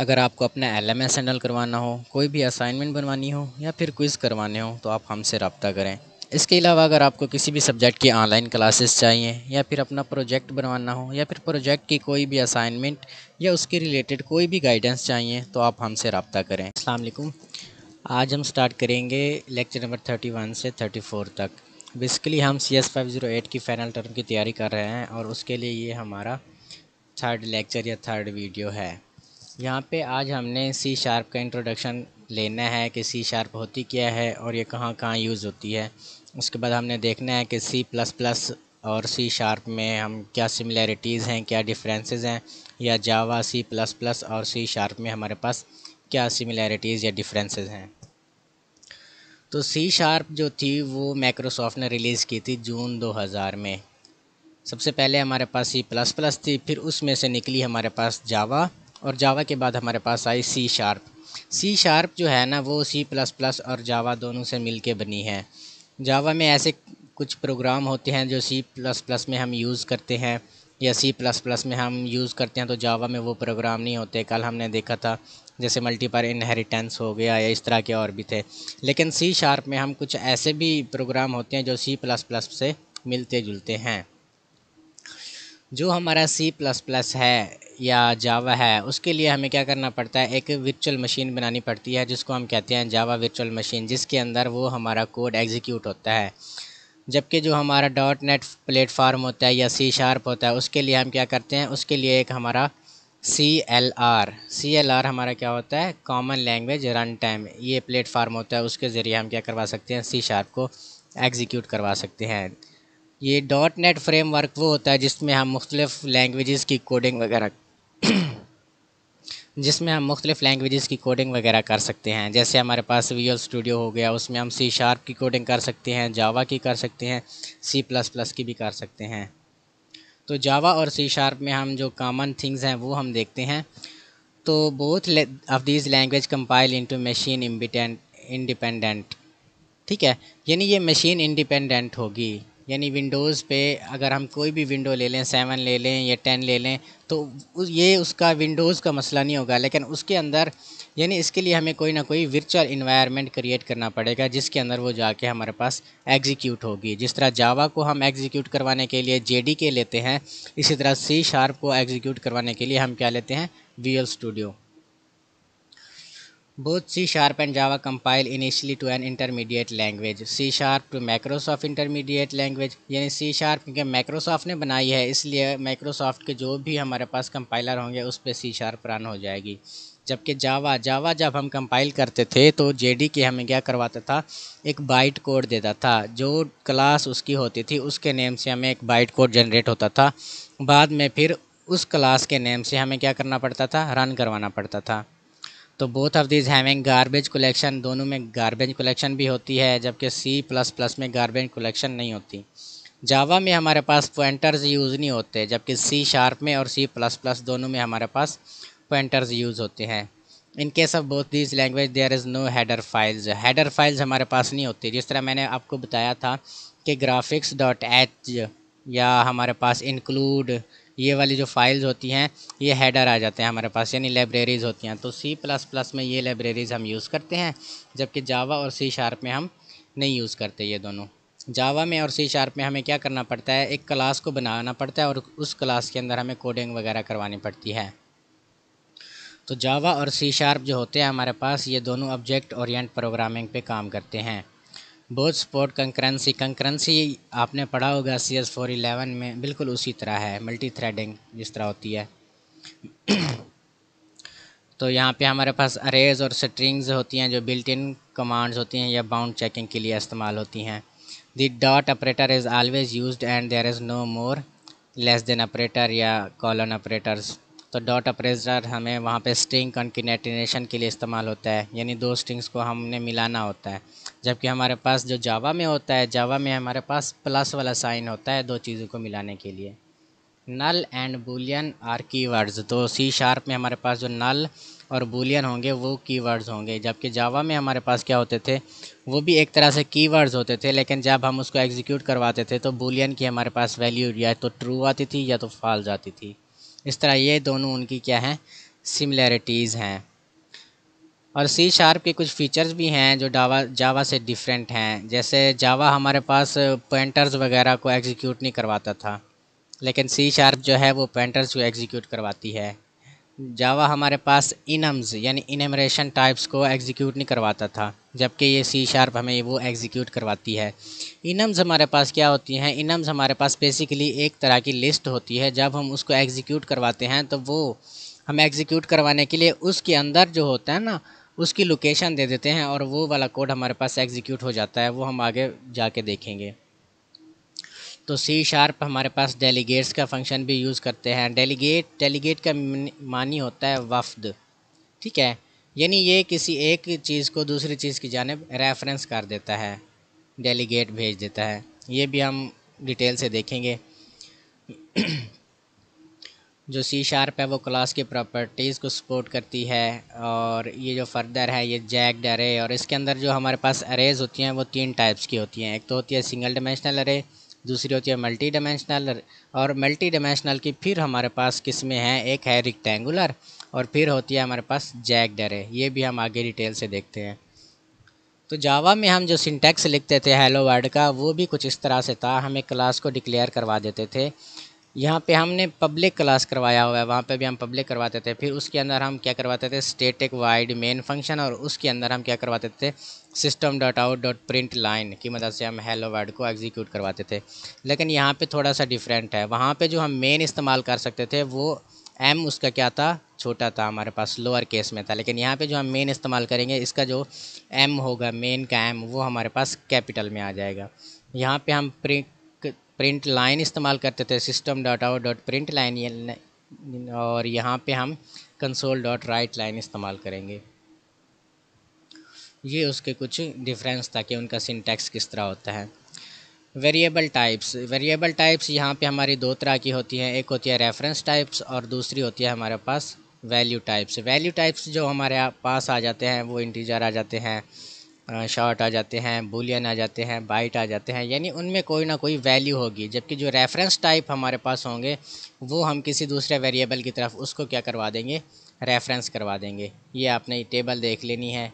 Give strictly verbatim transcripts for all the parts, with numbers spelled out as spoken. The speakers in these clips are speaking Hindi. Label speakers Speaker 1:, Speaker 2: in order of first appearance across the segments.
Speaker 1: अगर आपको अपना एल एम एस हैंडल करवाना हो, कोई भी असाइनमेंट बनवानी हो या फिर क्विज़ करवाने हो तो आप हमसे रब्ता करें। इसके अलावा अगर आपको किसी भी सब्जेक्ट की ऑनलाइन क्लासेस चाहिए या फिर अपना प्रोजेक्ट बनवाना हो या फिर प्रोजेक्ट की कोई भी असाइनमेंट या उसके रिलेटेड कोई भी गाइडेंस चाहिए तो आप हमसे रब्ता करें। अस्सलाम वालेकुम। आज हम स्टार्ट करेंगे लेक्चर नंबर थर्टी वन से थर्टी फोर तक। बेसिकली हम C S five zero eight की फ़ाइनल टर्म की तैयारी कर रहे हैं और उसके लिए ये हमारा थर्ड लेक्चर या थर्ड वीडियो है। यहाँ पे आज हमने सी शार्प का इंट्रोडक्शन लेना है कि सी शार्प होती क्या है और ये कहाँ कहाँ यूज़ होती है। उसके बाद हमने देखना है कि सी प्लस प्लस और सी शार्प में हम क्या सिमिलैरिटीज़ हैं, क्या डिफरेंसेस हैं, या जावा सी प्लस प्लस और सी शार्प में हमारे पास क्या सिमिलैरिटीज़ या डिफरेंसेस हैं। तो सी शार्प जो थी वो माइक्रोसॉफ्ट ने रिलीज़ की थी जून दो हज़ार में। सबसे पहले हमारे पास सी प्लस प्लस थी, फिर उसमें से निकली हमारे पास जावा, और जावा के बाद हमारे पास आई सी शार्प। सी शार्प जो है ना वो सी प्लस प्लस और जावा दोनों से मिलके बनी है। जावा में ऐसे कुछ प्रोग्राम होते हैं जो सी प्लस प्लस में हम यूज़ करते हैं या सी प्लस प्लस में हम यूज़ करते हैं, तो जावा में वो प्रोग्राम नहीं होते। कल हमने देखा था जैसे मल्टीपल इनहेरिटेंस हो गया या इस तरह के और भी थे। लेकिन सी शार्प में हम कुछ ऐसे भी प्रोग्राम होते हैं जो सी प्लस प्लस से मिलते जुलते हैं। जो हमारा सी प्लस प्लस है या जावा है उसके लिए हमें क्या करना पड़ता है, एक वर्चुअल मशीन बनानी पड़ती है जिसको हम कहते हैं जावा वर्चुअल मशीन, जिसके अंदर वो हमारा कोड एग्जीक्यूट होता है। जबकि जो हमारा डॉट नेट प्लेटफार्म होता है या सी शार्प होता है उसके लिए हम क्या करते हैं, उसके लिए एक हमारा C L R C L R हमारा क्या होता है, कॉमन लैंग्वेज रन टाइम, ये प्लेटफार्म होता है। उसके ज़रिए हम क्या करवा सकते हैं, सी शार्प को एग्जीक्यूट करवा सकते हैं। ये डॉट नेट फ्रेमवर्क वो होता है जिसमें हम मुख्तलिफ़ लैंग्वेजेस की कोडिंग वगैरह जिसमें हम मुख्तलिफ़ लैंग्वेजेस की कोडिंग वगैरह कर सकते हैं। जैसे हमारे पास विजुअल स्टूडियो हो गया, उसमें हम सी शार्प की कोडिंग कर सकते हैं, जावा की कर सकते हैं, सी प्लस प्लस की भी कर सकते हैं। तो जावा और सी शार्प में हम जो कॉमन थिंग्स हैं वो हम देखते हैं। तो both of these language compile into machine independent, ठीक है। यानी ये मशीन इंडिपेंडेंट होगी, यानी विंडोज़ पे अगर हम कोई भी विंडो ले लें, सेवन ले लें या टेन ले लें, तो ये उसका विंडोज़ का मसला नहीं होगा। लेकिन उसके अंदर यानी इसके लिए हमें कोई ना कोई वर्चुअल इन्वायरमेंट क्रिएट करना पड़ेगा जिसके अंदर वो जाके हमारे पास एग्जीक्यूट होगी। जिस तरह जावा को हम एग्जीक्यूट करवाने के लिए जे डी के लेते हैं, इसी तरह सी शार्प को एग्जीक्यूट करवाने के लिए हम क्या लेते हैं, visual studio. Both C Sharp and Java compile initially to an intermediate language. C Sharp to Microsoft intermediate language, यानी C Sharp क्योंकि Microsoft ने बनाई है इसलिए Microsoft के जो भी हमारे पास कंपाइलर होंगे उस पर C Sharp रन हो जाएगी। जबकि जावा जावा जब हम कंपाइल करते थे तो जे डी के हमें क्या करवाता था, एक बाइट कोड देता था। जो क्लास उसकी होती थी उसके नेम से हमें एक बाइट कोड जनरेट होता था। बाद में फिर उस क्लास के नेम से हमें क्या करना पड़ता था, रन करवाना पड़ता था। तो both of this having garbage collection, दोनों में गार्बेज कलेक्शन भी होती है, जबकि सी प्लस प्लस में गार्बेज कलेक्शन नहीं होती। जावा में हमारे पास पॉइंटर्स यूज़ नहीं होते, जबकि सी शार्प में और सी प्लस प्लस दोनों में हमारे पास पॉइंटर्स यूज़ होते हैं। In case of both this language there is no header files, header files हमारे पास नहीं होती। जिस तरह मैंने आपको बताया था कि ग्राफिक्स डॉट एच या हमारे पास इंक्लूड, ये वाली जो फाइल्स होती हैं ये हेडर आ जाते हैं हमारे पास, यानी लाइब्रेरीज़ होती हैं। तो सी प्लस प्लस में ये लाइब्रेरीज़ हम यूज़ करते हैं, जबकि जावा और सी शार्प में हम नहीं यूज़ करते ये दोनों। जावा में और सी शार्प में हमें क्या करना पड़ता है, एक क्लास को बनाना पड़ता है और उस क्लास के अंदर हमें कोडिंग वगैरह करवानी पड़ती है। तो जावा और सी शार्प जो होते हैं हमारे पास, ये दोनों ऑब्जेक्ट ओरिएंट प्रोग्रामिंग पे काम करते हैं। बोथ सपोर्ट कंकरेंसी, कंकरेंसी आपने पढ़ा होगा सी एस फोर इलेवन में, बिल्कुल उसी तरह है, मल्टी थ्रेडिंग जिस तरह होती है। तो यहाँ पे हमारे पास अरेज और स्ट्रिंग्स होती हैं जो बिल्ट इन कमांड्स होती हैं या बाउंड चेकिंग के लिए इस्तेमाल होती हैं। The dot operator is always used and there is no more less than operator या कॉलन ऑपरेटर्स। तो डॉट ऑपरेटर हमें वहाँ पे स्ट्रिंग कॉन्केटेनेशन के लिए इस्तेमाल होता है, यानी दो स्ट्रिंग्स को हमने मिलाना होता है। जबकि हमारे पास जो जावा में होता है, जावा में हमारे पास प्लस वाला साइन होता है दो चीज़ों को मिलाने के लिए। Null and boolean are keywords, तो सी शार्प में हमारे पास जो नल और बूलियन होंगे वो कीवर्ड्स होंगे, जबकि जावा में हमारे पास क्या होते थे, वो भी एक तरह से कीवर्ड्स होते थे, लेकिन जब हम उसको एग्जीक्यूट करवाते थे तो बूलियन की हमारे पास वैल्यू या तो ट्रू आती थी या तो फॉल्स आती थी। इस तरह ये दोनों उनकी क्या हैं, सिमिलैरिटीज़ हैं। और सी शार्प के कुछ फीचर्स भी हैं जो जावा जावा से डिफरेंट हैं। जैसे जावा हमारे पास पॉइंटर्स वगैरह को एग्जीक्यूट नहीं करवाता था, लेकिन सी शार्प जो है वो पॉइंटर्स को एग्जीक्यूट करवाती है। जावा हमारे पास इनम्स यानी इनमरेशन टाइप्स को एग्जीक्यूट नहीं करवाता था, जबकि ये सी शार्प हमें वो एग्जीक्यूट करवाती है। इनम्स हमारे पास क्या होती हैं? इनम्स हमारे पास बेसिकली एक तरह की लिस्ट होती है। जब हम उसको एग्जीक्यूट करवाते हैं तो वो हम एग्जीक्यूट करवाने के लिए उसके अंदर जो होता है ना, उसकी लोकेशन दे देते हैं और वो वाला कोड हमारे पास एग्जीक्यूट हो जाता है। वो हम आगे जाके देखेंगे। तो सी शार्प हमारे पास डेलीगेट्स का फंक्शन भी यूज़ करते हैं। डेलीगेट डेलीगेट का मानी होता है वफ़द, ठीक है। यानी ये किसी एक चीज़ को दूसरी चीज़ की जानिब रेफरेंस कर देता है, डेलीगेट भेज देता है। ये भी हम डिटेल से देखेंगे। जो सी शार्प है वो क्लास की प्रॉपर्टीज़ को सपोर्ट करती है। और ये जो फर्दर है ये जैक्ड अरे, और इसके अंदर जो हमारे पास अरेज होती हैं वो तीन टाइप्स की होती हैं। एक तो होती है सिंगल डिमेंशनल अरे, दूसरी होती है मल्टी डिमेंशनल, और मल्टी डिमेंशनल की फिर हमारे पास किस्में हैं, एक है रेक्टेंगुलर और फिर होती है हमारे पास जैक्ड अरे। ये भी हम आगे डिटेल से देखते हैं। तो जावा में हम जो सिंटैक्स लिखते थे हेलो वर्ल्ड का, वो भी कुछ इस तरह से था। हमें क्लास को डिक्लेयर करवा देते थे। यहाँ पे हमने पब्लिक क्लास करवाया हुआ है, वहाँ पे भी हम पब्लिक करवाते थे। फिर उसके अंदर हम क्या करवाते थे? स्टैटिक वाइड मेन फंक्शन, और उसके अंदर हम क्या करवाते थे? System dot out dot print line की मदद से हम हेलो वर्ल्ड को एग्जीक्यूट करवाते थे। लेकिन यहाँ पे थोड़ा सा डिफरेंट है। वहाँ पे जो हम मेन इस्तेमाल कर सकते थे वो एम उसका क्या था? छोटा था, हमारे पास लोअर केस में था। लेकिन यहाँ पे जो हम मेन इस्तेमाल करेंगे, इसका जो एम होगा, मेन का एम, वो हमारे पास कैपिटल में आ जाएगा। यहाँ पे हम प्रिंट प्रिंट लाइन इस्तेमाल करते थे, system dot out dot print line, और यहाँ पे हम कंसोल डॉट राइट लाइन इस्तेमाल करेंगे। ये उसके कुछ डिफरेंस था कि उनका सिंटैक्स किस तरह होता है। वेरिएबल टाइप्स वेरिएबल टाइप्स यहाँ पे हमारी दो तरह की होती हैं। एक होती है रेफरेंस टाइप्स और दूसरी होती है हमारे पास वैल्यू टाइप्स। वैल्यू टाइप्स जो हमारे पास आ जाते हैं वो इंटीजर आ जाते हैं, शॉर्ट आ जाते हैं, बूलियन आ जाते हैं, बाइट आ जाते हैं, यानी उनमें कोई ना कोई वैल्यू होगी। जबकि जो रेफरेंस टाइप हमारे पास होंगे वो हम किसी दूसरे वेरिएबल की तरफ उसको क्या करवा देंगे? रेफरेंस करवा देंगे। ये आपने टेबल देख लेनी है।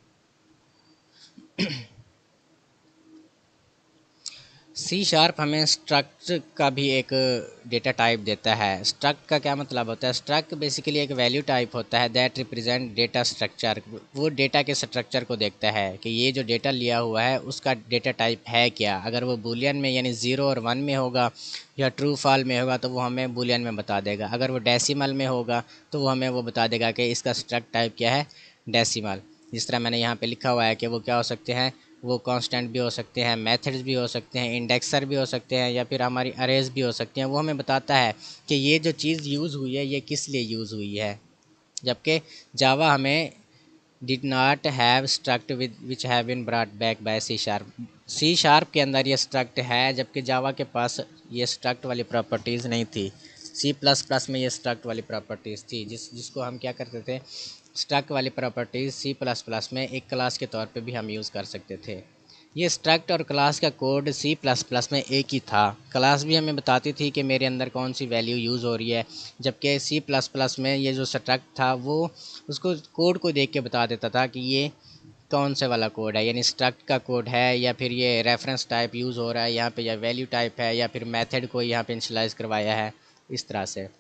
Speaker 1: सी शार्प हमें स्ट्रक्ट का भी एक डेटा टाइप देता है। स्ट्रक्ट का क्या मतलब होता है? स्ट्रक्ट बेसिकली एक वैल्यू टाइप होता है दैट रिप्रेजेंट डेटा स्ट्रक्चर। वो डेटा के स्ट्रक्चर को देखता है कि ये जो डेटा लिया हुआ है उसका डेटा टाइप है क्या। अगर वो बूलियन में यानी ज़ीरो और वन में होगा या ट्रू फॉल में होगा तो वो हमें बूलियन में बता देगा। अगर वो डेसिमल में होगा तो वो हमें वो बता देगा कि इसका स्ट्रक्ट टाइप क्या है? डेसिमल। जिस तरह मैंने यहाँ पे लिखा हुआ है कि वो क्या हो सकते हैं? वो कांस्टेंट भी हो सकते हैं, मेथड्स भी हो सकते हैं, इंडेक्सर भी हो सकते हैं, या फिर हमारी अरेज भी हो सकती हैं। वो हमें बताता है कि ये जो चीज़ यूज़ हुई है ये किस लिए यूज़ हुई है। जबकि जावा हमें did not have struct with which have been brought back by C sharp. C sharp के अंदर ये स्ट्रक्ट है, जबकि जावा के पास ये स्ट्रक्ट वाली प्रॉपर्टीज़ नहीं थी। सी प्लस प्लस में ये स्ट्रक्ट वाली प्रॉपर्टीज़ थी, जिस जिसको हम क्या करते थे? स्ट्रक्ट वाली प्रॉपर्टीज़ सी प्लस प्लस में एक क्लास के तौर पे भी हम यूज़ कर सकते थे। ये स्ट्रक्ट और क्लास का कोड सी प्लस प्लस में एक ही था। क्लास भी हमें बताती थी कि मेरे अंदर कौन सी वैल्यू यूज़ हो रही है, जबकि सी प्लस प्लस में ये जो स्ट्रक्ट था वो उसको कोड को देख के बता देता था कि ये कौन से वाला कोड है, यानी स्ट्रक्ट का कोड है या फिर ये रेफरेंस टाइप यूज़ हो रहा है यहाँ पे, या वैल्यू टाइप है, या फिर मेथड को यहाँ पे इनिशियलाइज़ करवाया है। इस तरह से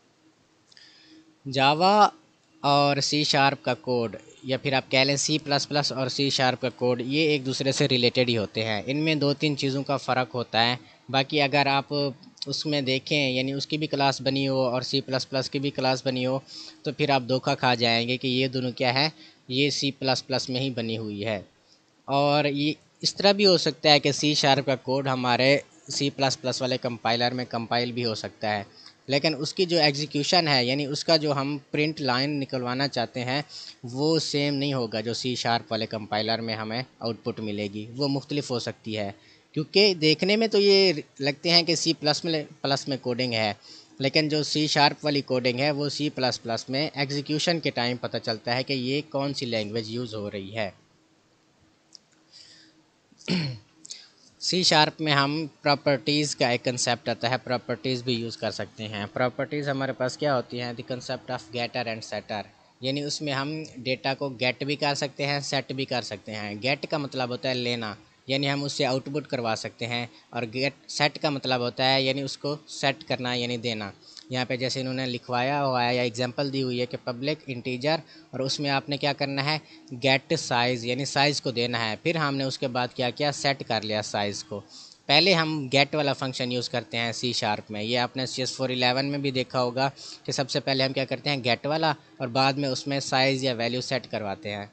Speaker 1: जावा और सी शार्प का कोड, या फिर आप कह लें सी प्लस प्लस और सी शार्प का कोड, ये एक दूसरे से रिलेटेड ही होते हैं। इनमें दो तीन चीज़ों का फ़र्क होता है। बाकी अगर आप उसमें देखें, यानी उसकी भी क्लास बनी हो और सी प्लस प्लस की भी क्लास बनी हो, तो फिर आप धोखा खा जाएंगे कि ये दोनों क्या है? ये सी प्लस प्लस में ही बनी हुई है। और ये इस तरह भी हो सकता है कि सी शार्प का कोड हमारे सी प्लस प्लस वाले कंपाइलर में कंपाइल भी हो सकता है, लेकिन उसकी जो एग्जीक्यूशन है, यानी उसका जो हम प्रिंट लाइन निकलवाना चाहते हैं, वो सेम नहीं होगा जो सी शार्प वाले कंपाइलर में हमें आउटपुट मिलेगी। वो मुख्तलिफ हो सकती है, क्योंकि देखने में तो ये लगते हैं कि सी प्लस में प्लस में कोडिंग है, लेकिन जो सी शार्प वाली कोडिंग है वो सी प्लस प्लस में एग्जीक्यूशन के टाइम पता चलता है कि ये कौन सी लैंग्वेज यूज़ हो रही है। सी शार्प में हम प्रॉपर्टीज़ का एक कंसेप्ट आता है, प्रॉपर्टीज़ भी यूज़ कर सकते हैं। प्रॉपर्टीज़ हमारे पास क्या होती हैं, the concept of getter and setter, यानी उसमें हम डेटा को गेट भी कर सकते हैं, सेट भी कर सकते हैं। गेट का मतलब होता है लेना, यानी हम उससे आउटपुट करवा सकते हैं, और गेट सेट का मतलब होता है यानी उसको सेट करना यानी देना। यहाँ पे जैसे इन्होंने लिखवाया हुआ है या एग्जांपल दी हुई है कि पब्लिक इंटीजर, और उसमें आपने क्या करना है, गेट साइज़ यानी साइज़ को देना है। फिर हमने उसके बाद क्या किया, सेट कर लिया साइज़ को। पहले हम गेट वाला फंक्शन यूज़ करते हैं सी शार्प में, ये आपने सी एस फोर इलेवन में भी देखा होगा कि सबसे पहले हम क्या करते हैं, गेट वाला, और बाद में उसमें साइज़ या वैल्यू सेट करवाते हैं।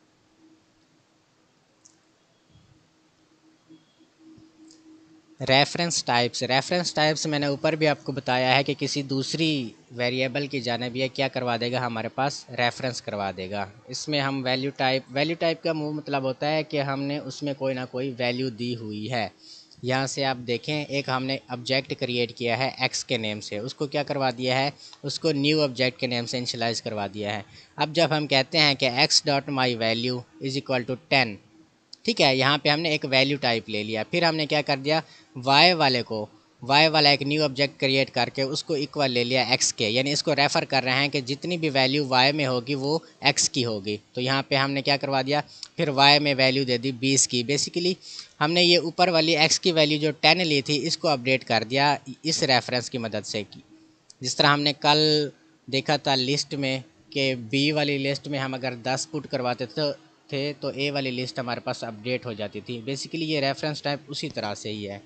Speaker 1: रेफरेंस टाइप्स, रेफरेंस टाइप्स मैंने ऊपर भी आपको बताया है कि किसी दूसरी वेरिएबल की जानिब ये क्या करवा देगा, हमारे पास रेफरेंस करवा देगा। इसमें हम वैल्यू टाइप, वैल्यू टाइप का मुँह मतलब होता है कि हमने उसमें कोई ना कोई वैल्यू दी हुई है। यहाँ से आप देखें, एक हमने ऑब्जेक्ट क्रिएट किया है एक्स के नेम से, उसको क्या करवा दिया है, उसको न्यू ऑब्जेक्ट के नेम से इनिशियलाइज़ करवा दिया है। अब जब हम कहते हैं कि X dot my value is equal to ten, ठीक है, यहाँ पे हमने एक वैल्यू टाइप ले लिया। फिर हमने क्या कर दिया, वाई वाले को, वाई वाला एक न्यू ऑब्जेक्ट क्रिएट करके उसको इक्वल ले लिया एक्स के, यानी इसको रेफ़र कर रहे हैं कि जितनी भी वैल्यू वाई में होगी वो एक्स की होगी। तो यहाँ पे हमने क्या करवा दिया, फिर वाई में वैल्यू दे दी बीस की। बेसिकली हमने ये ऊपर वाली एक्स की वैल्यू जो टेन ली थी इसको अपडेट कर दिया इस रेफरेंस की मदद से की। जिस तरह हमने कल देखा था लिस्ट में कि बी वाली लिस्ट में हम अगर दस पुट करवाते थे थे तो ए वाली लिस्ट हमारे पास अपडेट हो जाती थी। बेसिकली ये रेफरेंस टाइप उसी तरह से ही है।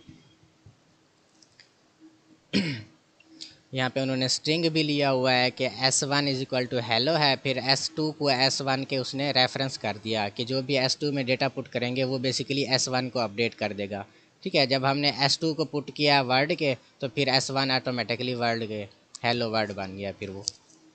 Speaker 1: यहाँ पे उन्होंने स्ट्रिंग भी लिया हुआ है कि S one is equal to hello है, फिर एस टू को एस वन के उसने रेफरेंस कर दिया कि जो भी एस टू में डेटा पुट करेंगे वो बेसिकली एस वन को अपडेट कर देगा। ठीक है, जब हमने एस टू को पुट किया वर्ड के तो फिर एस वन ऑटोमेटिकली वर्ड के हेलो वर्ड बन गया फिर वो।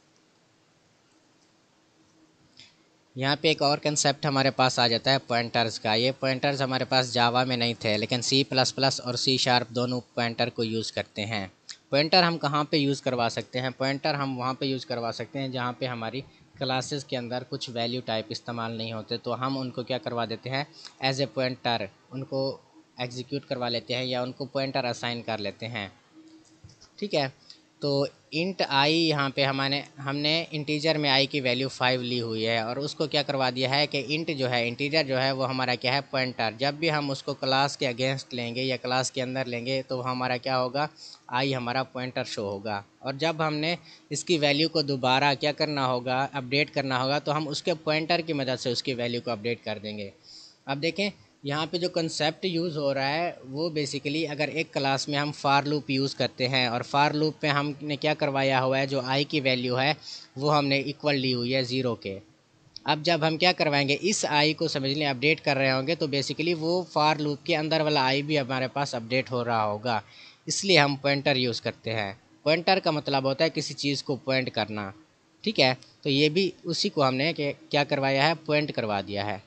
Speaker 1: यहाँ पे एक और कंसेप्ट हमारे पास आ जाता है पॉइंटर्स का। ये पॉइंटर्स हमारे पास जावा में नहीं थे, लेकिन सी प्लस प्लस और सी शार्प दोनों पॉइंटर को यूज़ करते हैं। पॉइंटर हम कहाँ पे यूज़ करवा सकते हैं, पॉइंटर हम वहाँ पे यूज़ करवा सकते हैं जहाँ पे हमारी क्लासेस के अंदर कुछ वैल्यू टाइप इस्तेमाल नहीं होते, तो हम उनको क्या करवा देते हैं, एज ए पॉइंटर उनको एग्जीक्यूट करवा लेते हैं या उनको पॉइंटर असाइन कर लेते हैं। ठीक है, तो इंट आई यहाँ पे हमारे हमने इंटीजर में आई की वैल्यू फाइव ली हुई है, और उसको क्या करवा दिया है कि इंट जो है, इंटीजर जो है वो हमारा क्या है, पॉइंटर। जब भी हम उसको क्लास के अगेंस्ट लेंगे या क्लास के अंदर लेंगे तो हमारा क्या होगा, आई हमारा पॉइंटर शो होगा। और जब हमने इसकी वैल्यू को दोबारा क्या करना होगा, अपडेट करना होगा, तो हम उसके पॉइंटर की मदद से उसकी वैल्यू को अपडेट कर देंगे। अब देखें यहाँ पे जो कंसेप्ट यूज़ हो रहा है वो बेसिकली, अगर एक क्लास में हम फार लूप यूज़ करते हैं और फार लूप पे हमने क्या करवाया हुआ है, जो आई की वैल्यू है वो हमने इक्वल ली हुई है ज़ीरो के। अब जब हम क्या करवाएंगे, इस आई को समझ लें अपडेट कर रहे होंगे, तो बेसिकली वो फार लूप के अंदर वाला आई भी हमारे पास अपडेट हो रहा होगा। इसलिए हम पॉइंटर यूज़ करते हैं। पॉइंटर का मतलब होता है किसी चीज़ को पॉइंट करना। ठीक है, तो ये भी उसी को हमने क्या करवाया है, पॉइंट करवा दिया है।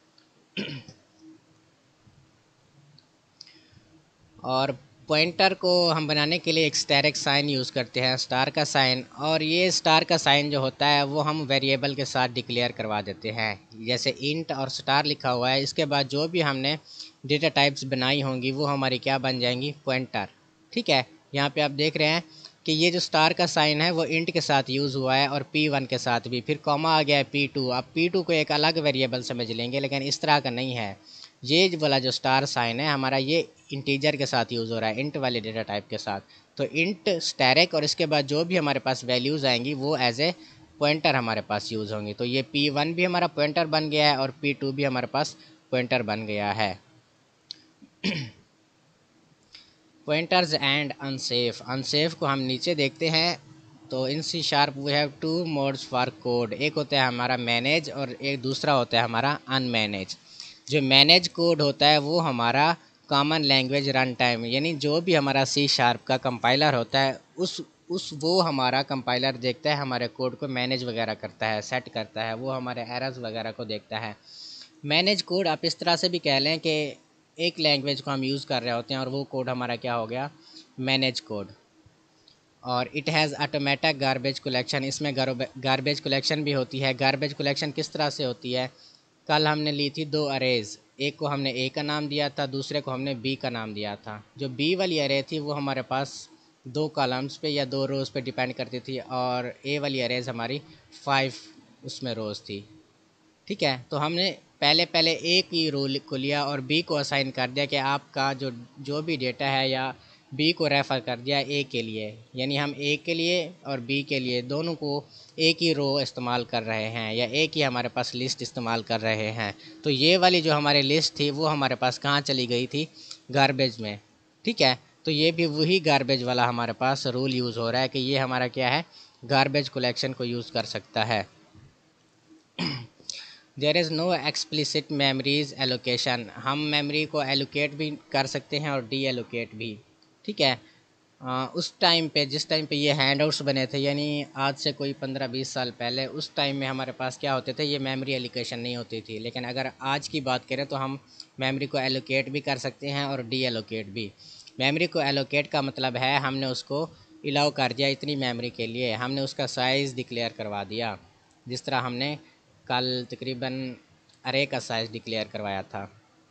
Speaker 1: और पॉइंटर को हम बनाने के लिए एक स्टैरिक साइन यूज़ करते हैं, स्टार का साइन। और ये स्टार का साइन जो होता है वो हम वेरिएबल के साथ डिक्लेयर करवा देते हैं। जैसे इंट और स्टार लिखा हुआ है, इसके बाद जो भी हमने डेटा टाइप्स बनाई होंगी वो हमारी क्या बन जाएंगी, पॉइंटर। ठीक है, यहाँ पे आप देख रहे हैं कि ये जो स्टार का साइन है वो इंट के साथ यूज़ हुआ है और पी वन के साथ भी, फिर कॉमा आ गया है पी टू। आप पी टू को एक अलग वेरिएबल समझ लेंगे, लेकिन इस तरह का नहीं है। ये वाला जो स्टार साइन है हमारा, ये इंटीजर के साथ यूज़ हो रहा है, इंट वाले डेटा टाइप के साथ। तो इंट स्टैरिक, और इसके बाद जो भी हमारे पास वैल्यूज़ आएंगी वो एज ए पॉइंटर हमारे पास यूज़ होंगी। तो ये पी वन भी हमारा पॉइंटर बन गया है और पी टू भी हमारे पास पॉइंटर बन गया है। पॉइंटर्स एंड अनसेफ, अनसेफ को हम नीचे देखते हैं। तो in C sharp we have two modes for code, एक होता है हमारा मैनेज और एक दूसरा होता है हमारा अनमैनेज। जो मैनेज कोड होता है वो हमारा कॉमन लैंग्वेज रन टाइम, यानी जो भी हमारा सी शार्प का कंपाइलर होता है उस उस वो हमारा कंपाइलर देखता है, हमारे कोड को मैनेज वगैरह करता है, सेट करता है, वो हमारे एरर्स वगैरह को देखता है। मैनेज कोड आप इस तरह से भी कह लें कि एक लैंग्वेज को हम यूज़ कर रहे होते हैं और वो कोड हमारा क्या हो गया, मैनेज कोड। और it has automatic garbage collection, इसमें गार्बेज कलेक्शन भी होती है। गार्बेज कलेक्शन किस तरह से होती है, कल हमने ली थी दो अरेज, एक को हमने ए का नाम दिया था, दूसरे को हमने बी का नाम दिया था। जो बी वाली अरे थी वो हमारे पास दो कॉलम्स पे या दो रोज़ पे डिपेंड करती थी, और ए वाली अरेज हमारी फाइव उसमें रोज़ थी। ठीक है, तो हमने पहले पहले ए की रो को लिया और बी को असाइन कर दिया कि आपका जो जो भी डेटा है, या बी को रेफ़र कर दिया ए के लिए, यानी हम ए के लिए और बी के लिए दोनों को एक ही रो इस्तेमाल कर रहे हैं, या एक ही हमारे पास लिस्ट इस्तेमाल कर रहे हैं। तो ये वाली जो हमारी लिस्ट थी वो हमारे पास कहाँ चली गई थी? गार्बेज में। ठीक है, तो ये भी वही गार्बेज वाला हमारे पास रूल यूज़ हो रहा है कि ये हमारा क्या है? गार्बेज कलेक्शन को यूज़ कर सकता है। There is no explicit memories allocation. हम मेमोरी को एलोकेट भी कर सकते हैं और डी एलोकेट भी। ठीक है, आ, उस टाइम पे जिस टाइम पे ये हैंडआउट्स बने थे, यानी आज से कोई पंद्रह बीस साल पहले, उस टाइम में हमारे पास क्या होते थे? ये मेमोरी एलोकेशन नहीं होती थी। लेकिन अगर आज की बात करें तो हम मेमोरी को एलोकेट भी कर सकते हैं और डी एलोकेट भी। मेमोरी को एलोकेट का मतलब है हमने उसको अलाउ कर दिया इतनी मेमोरी के लिए, हमने उसका साइज़ डिक्लेयर करवा दिया, जिस तरह हमने कल तकरीबन अरे का साइज़ डिक्लेयर करवाया था।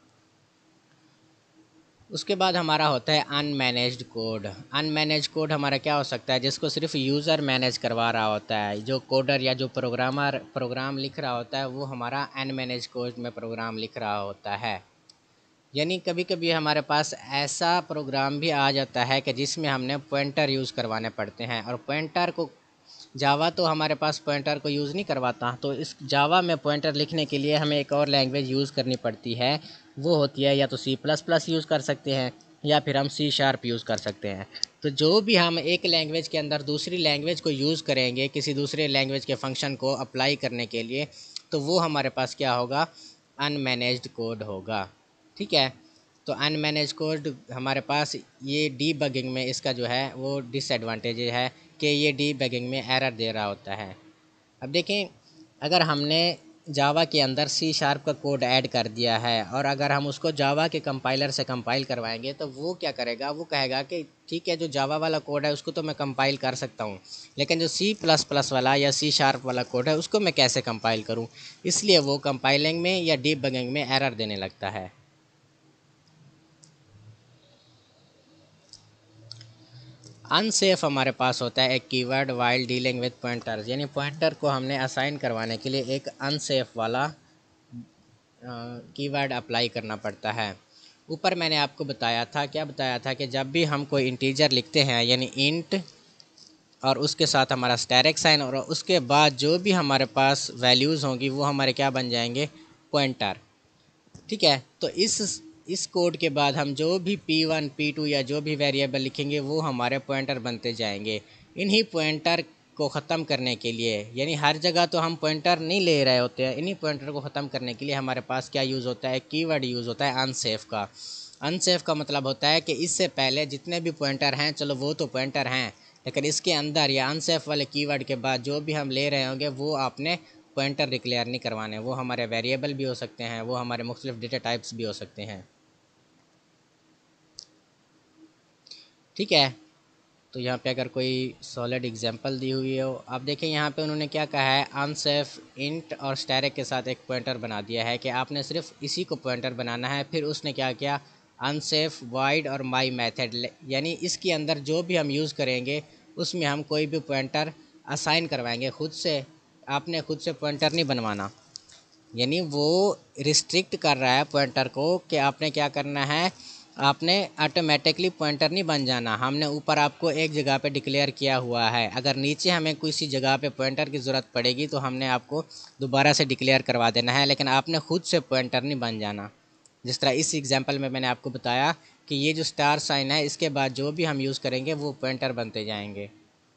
Speaker 1: उसके बाद हमारा होता है अनमैनेज्ड कोड। अनमैनेज्ड कोड हमारा क्या हो सकता है? जिसको सिर्फ यूज़र मैनेज करवा रहा होता है। जो कोडर या जो प्रोग्रामर प्रोग्राम लिख रहा होता है वो हमारा अनमैनेज्ड कोड में प्रोग्राम लिख रहा होता है। यानी कभी कभी हमारे पास ऐसा प्रोग्राम भी आ जाता है कि जिसमें हमने पॉइंटर यूज़ करवाने पड़ते हैं, और पॉइंटर को जावा तो हमारे पास पॉइंटर को यूज़ नहीं करवाता। तो इस जावा में पॉइंटर लिखने के लिए हमें एक और लैंग्वेज यूज़ करनी पड़ती है। वो होती है या तो सी प्लस प्लस यूज़ कर सकते हैं, या फिर हम सी शार्प यूज़ कर सकते हैं। तो जो भी हम एक लैंग्वेज के अंदर दूसरी लैंग्वेज को यूज़ करेंगे किसी दूसरे लैंग्वेज के फंक्शन को अप्लाई करने के लिए, तो वो हमारे पास क्या होगा? अनमैनेज्ड कोड होगा। ठीक है, तो अनमैनेज कोड हमारे पास ये डीबगिंग में इसका जो है वो डिसएडवांटेज है कि ये डीबगिंग में एरर दे रहा होता है। अब देखें, अगर हमने जावा के अंदर सी शार्प का कोड ऐड कर दिया है और अगर हम उसको जावा के कंपाइलर से कंपाइल करवाएंगे, तो वो क्या करेगा? वो कहेगा कि ठीक है, जो जावा वाला कोड है उसको तो मैं कंपाइल कर सकता हूँ, लेकिन जो सी प्लस प्लस वाला या सी शार्प वाला कोड है उसको मैं कैसे कंपाइल करूँ? इसलिए वो कंपाइलिंग में या डीबगिंग में एरर देने लगता है। अनसेफ हमारे पास होता है एक keyword while dealing with pointers, यानी पॉइंटर को हमने असाइन करवाने के लिए एक अनसेफ वाला कीवर्ड अप्लाई करना पड़ता है। ऊपर मैंने आपको बताया था, क्या बताया था? कि जब भी हम कोई इंटीजर लिखते हैं, यानी इंट और उसके साथ हमारा स्टैरिक साइन, और उसके बाद जो भी हमारे पास वैल्यूज़ होंगी वो हमारे क्या बन जाएंगे? पॉइंटर। ठीक है, तो इस इस कोड के बाद हम जो भी पी वन पी टू या जो भी वेरिएबल लिखेंगे वो हमारे पॉइंटर बनते जाएंगे। इन्हीं पॉइंटर को ख़त्म करने के लिए, यानी हर जगह तो हम पॉइंटर नहीं ले रहे होते हैं, इन्हीं पॉइंटर को ख़त्म करने के लिए हमारे पास क्या यूज़ होता है? कीवर्ड यूज़ होता है अनसेफ का। अनसेफ का मतलब होता है कि इससे पहले जितने भी पॉइंटर हैं, चलो वो तो पॉइंटर हैं, लेकिन इसके अंदर या अनसेफ वाले कीवर्ड के बाद जो भी हम ले रहे होंगे वो आपने पॉइंटर डिक्लेयर नहीं करवाने। वो हमारे वेरिएबल भी हो सकते हैं, वो हमारे मुख्तलिफ डेटा टाइप्स भी हो सकते हैं। ठीक है, तो यहाँ पे अगर कोई सॉलिड एग्जांपल दी हुई हो, आप देखें यहाँ पे उन्होंने क्या कहा है? अनसेफ इंट और स्टैरिक के साथ एक पॉइंटर बना दिया है कि आपने सिर्फ इसी को पॉइंटर बनाना है। फिर उसने क्या किया? अनसेफ वाइड और माई मेथड, यानी इसके अंदर जो भी हम यूज़ करेंगे उसमें हम कोई भी पॉइंटर असाइन करवाएंगे खुद से। आपने खुद से पॉइंटर नहीं बनवाना, यानी वो रिस्ट्रिक्ट कर रहा है पॉइंटर को कि आपने क्या करना है? आपने ऑटोमेटिकली पॉइंटर नहीं बन जाना। हमने ऊपर आपको एक जगह पे डिक्लेयर किया हुआ है, अगर नीचे हमें किसी जगह पे पॉइंटर की ज़रूरत पड़ेगी तो हमने आपको दोबारा से डिक्लेयर करवा देना है, लेकिन आपने खुद से पॉइंटर नहीं बन जाना। जिस तरह इस एग्जांपल में मैंने आपको बताया कि ये जो स्टार साइन है इसके बाद जो भी हम यूज़ करेंगे वो पॉइंटर बनते जाएंगे।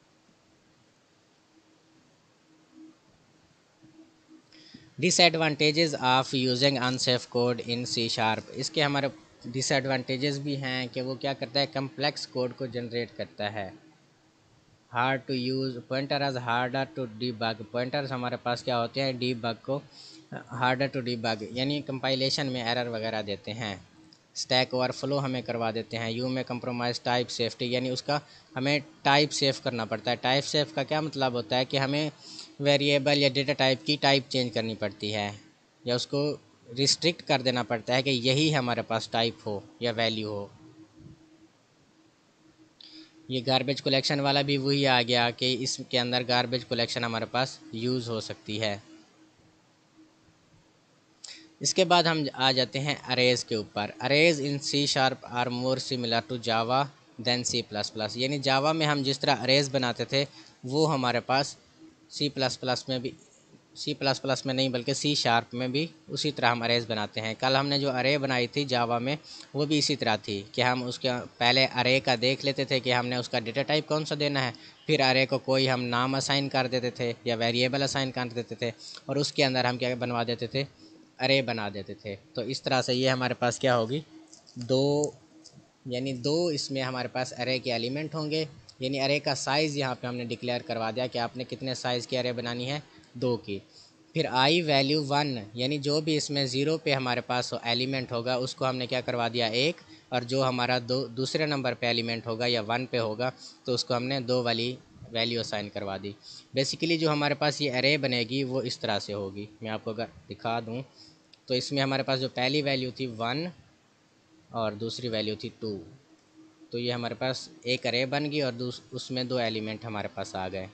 Speaker 1: Disadvantages of using unsafe code in C sharp. इसके हमारे डिसएडवांटेजेस भी हैं कि वो क्या करता है? कम्प्लेक्स कोड को जनरेट करता है। Hard to use pointer as harder to debug. Pointers हमारे पास क्या होते हैं? डीबग को हार्डर टू डीबग, यानी कंपाइलेशन में एरर वगैरह देते हैं। स्टैक ओवरफ्लो हमें करवा देते हैं। यू में कंप्रोमाइज़ टाइप सेफ्टी, यानी उसका हमें टाइप सेफ करना पड़ता है। टाइप सेफ का क्या मतलब होता है? कि हमें वेरिएबल या डेटा टाइप की टाइप चेंज करनी पड़ती है, या उसको रिस्ट्रिक्ट कर देना पड़ता है कि यही हमारे पास टाइप हो या वैल्यू हो। ये गार्बेज कलेक्शन वाला भी वही आ गया कि इसके अंदर गार्बेज कलेक्शन हमारे पास यूज़ हो सकती है। इसके बाद हम आ जाते हैं अरेज के ऊपर। Arrays in C sharp are more similar to Java than C plus plus, यानी जावा में हम जिस तरह अरेज बनाते थे वो हमारे पास सी प्लस प्लस में भी, सी प्लस प्लस में नहीं बल्कि सी शार्प में भी उसी तरह हम अरेज बनाते हैं। कल हमने जो अरे बनाई थी जावा में वो भी इसी तरह थी कि हम उसके पहले अरे का देख लेते थे कि हमने उसका डेटा टाइप कौन सा देना है, फिर अरे को कोई हम नाम असाइन कर देते थे या वेरिएबल असाइन कर देते थे और उसके अंदर हम क्या बनवा देते थे, अरे बना देते थे। तो इस तरह से ये हमारे पास क्या होगी, दो, यानी दो इसमें हमारे पास अरे के एलिमेंट होंगे। यानी अरे का साइज़ यहाँ पे हमने डिक्लेयर करवा दिया कि आपने कितने साइज़ की अरे बनानी है, दो की। फिर आई वैल्यू वन, यानी जो भी इसमें ज़ीरो पे हमारे पास एलिमेंट होगा उसको हमने क्या करवा दिया एक, और जो हमारा दो दूसरे नंबर पे एलिमेंट होगा या वन पे होगा तो उसको हमने दो वाली वैल्यू असाइन करवा दी। बेसिकली जो हमारे पास ये अरे बनेगी वो इस तरह से होगी। मैं आपको अगर दिखा दूँ तो इसमें हमारे पास जो पहली वैल्यू थी वन और दूसरी वैल्यू थी टू, तो ये हमारे पास एक अरे बन गई और उसमें दो एलिमेंट हमारे पास आ गए।